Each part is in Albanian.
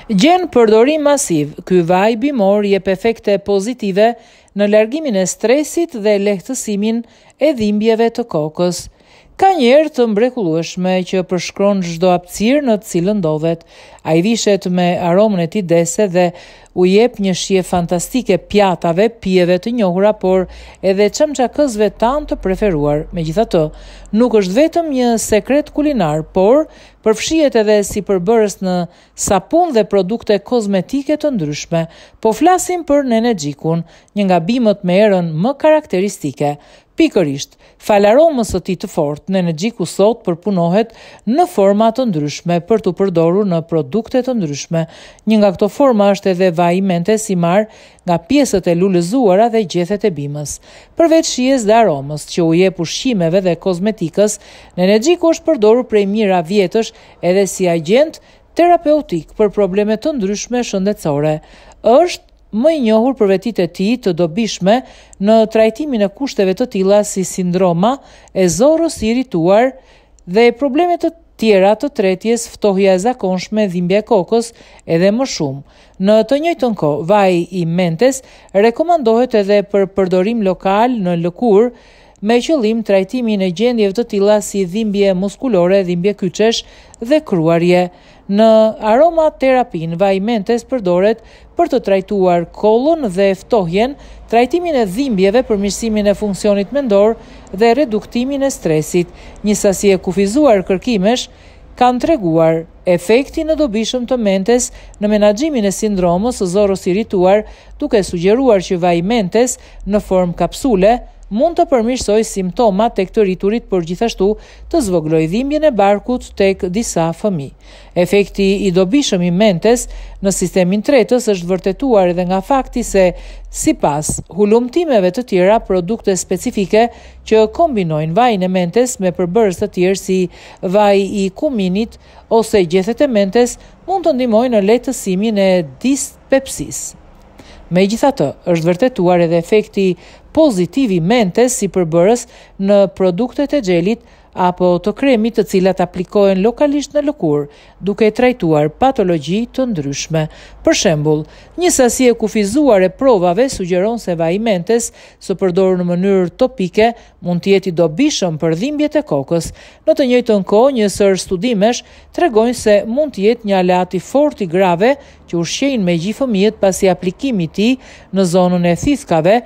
Gjen përdorim masiv, ky vaj bimor jep efekte pozitive në largimin e stresit dhe lehtësimin e dhimbjeve të kokës. Ka një erë të mrekullueshme që përshkron çdo hapësirë në të cilën ndodhet. Ai vishet me aromën e tij dese dhe u jep një shije fantastike pjatave, pijeve të njohura, por edhe çamçakësve tan të preferuar. Megjithatë, nuk është vetëm një sekret kulinar, por përfshihet edhe si përbërës në sapun dhe produkte kozmetike të ndryshme. Po flasim për nenegjikun, një nga bimët me erën më karakteristike. Pikërisht, fal aromës së tij të fortë, nenexiku sot përpunohet në forma të ndryshme për të përdorur në produkte të ndryshme. Një nga këto forma është edhe vaji mentes i marr nga pjesët e lulëzuara dhe gjethet e bimës. Përveç shijes dhe aromës që u jep ushqimeve dhe kozmetikës, nenexiku është përdorur prej mijëra vjetësh edhe si agjent terapeutik për probleme të ndryshme shëndetësore. Është më i njohur për vetitë e tij të dobishme në trajtimin e kushteve të tilla si sindroma e zorrës së irrituar dhe probleme të tjera të tretjes, ftohja e zakonshme, dhimbja e kokës edhe më shumë. Në të njëjtën kohë, vaji i mentes rekomandohet edhe për përdorim lokal në lëkurë me qëllim trajtimin e gjendjeve të tilla si dhimbje muskulore, dhimbje kyçesh dhe kruarje. Në aromaterapin, vaji mentes përdoret për të trajtuar kollën dhe ftohjen, trajtimin e dhimbjeve, përmirësimin e funksionit mendor dhe reduktimin e stresit. Një sasi e kufizuar kërkimesh kanë treguar efektin e dobishëm të mentes në menaxhimin e sindromës së zorrës së irrituar, duke sugjeruar që vaji mentes në formë kapsule mund të përmirësoj simptomat tek të rriturit, por gjithashtu të zvogëloj dhimbjen e barkut tek disa fëmijë. Efekti i dobishëm i mentes në sistemin tretës është vërtetuar edhe nga fakti se sipas hulumtimeve të tjera, produkte specifike që kombinojnë vajin e mentes me përbërës të tjerë si vaji i kuminit ose gjethet e mentes mund të ndihmojnë në lehtësimin e dispepsisë. Megjithatë, është vërtetuar edhe efekti pozitiv i mentes si përbërës në produktet e xhelit apo të kremit të cilat aplikohen lokalisht në lëkurë, duke trajtuar patologji të ndryshme. Për shembull, një sasi e kufizuar e provave sugjeron se vaji mentes, së përdorur në mënyrë topike, mund të jetë i dobishëm për dhimbjet e kokës. Në të njëjtën kohë, një sër studimesh tregojnë se mund të jetë një aleat i fortë i grave që ushqejnë me gjithë fëmijët pasi aplikimi i tij në zonën e thithkave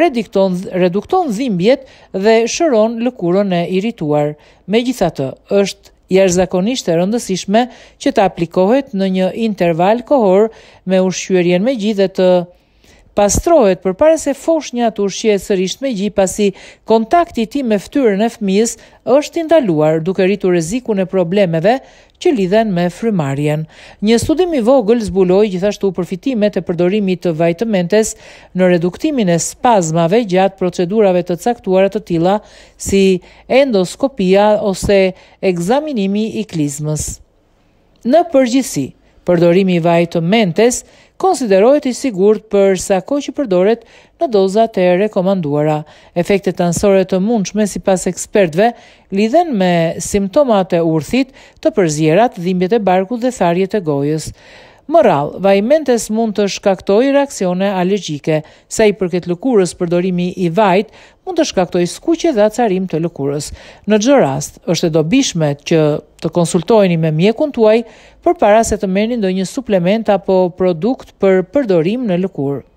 redukton dhimbjet dhe shëron lëkurën e irrituar. Megjithatë, është jashtëzakonisht e rëndësishme që të aplikohet në një interval kohor me ushqyerjen me gjë dhe të pastrohet përpara se foshnja të ushqehet sërish me gjë, pasi kontakti i tij me fytyrën e fëmijës është i ndaluar, duke rritur rrezikun e problemeve që lidhen me frymarrjen. Një studim i vogël zbuloi gjithashtu përfitimet e përdorimit të vajit të mentes në reduktimin e spazmave gjatë procedurave të caktuara të tilla si endoskopia ose ekzaminimi i klizmës. Në përgjithësi, përdorimi i vajit të mentes konsiderohet i sigurt për sa kohë që përdoret në dozat e rekomanduara. Efektet anësore të mundshme sipas ekspertëve lidhen me simptomat e urthit, të përzierat, dhimbjet e barkut dhe tharjet e gojës. Më radh, vaji mentes mund të shkaktojë reaksione alergjike. Sa i përket lëkurës, përdorimi i vajit mund të shkaktojë skuqje dhe acarim të lëkurës. Në çdo rast, është e dobishme që të konsultoheni me mjekun tuaj përpara se të merrni ndonjë suplement apo produkt për përdorim në lëkurë.